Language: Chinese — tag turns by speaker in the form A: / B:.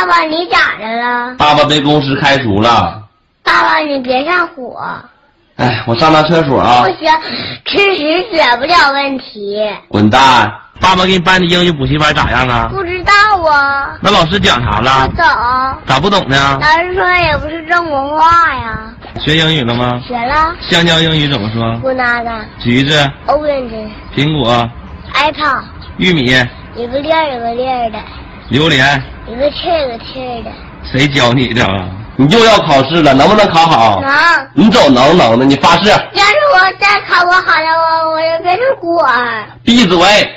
A: 爸，你咋的了？
B: 爸爸被公司开除了。
A: 爸爸，你别上火。
B: 哎，我上趟厕所啊。
A: 不行，吃屎解不了问题。
B: 滚蛋！
C: 爸爸给你办的英语补习班咋样啊？
A: 不知道啊。
C: 那老师讲啥了？
A: 不懂。
C: 咋不懂呢？
A: 老师说也不是中国话呀。
C: 学英语了吗？
A: 学了。
C: 香蕉英语怎么说
A: ？banana。
C: 橘子。
A: orange。
C: 苹果。
A: apple。
C: 玉米。
A: 一个粒儿一个粒儿的。
C: 榴莲。
A: 一个刺儿一个刺儿的。
C: 谁教你的啊？
B: 你又要考试了，能不能考好？
A: 能。
B: 你走能的，你发誓。
A: 要是我再考不好了，我就变成孤儿。
B: 闭嘴。